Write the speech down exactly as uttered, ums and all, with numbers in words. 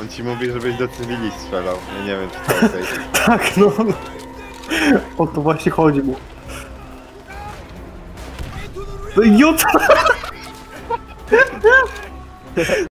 On ci mówi, żebyś do cywili strzelał. Ja nie wiem, czy to okej. Tak, no. O to właśnie chodzi mu. No idiota!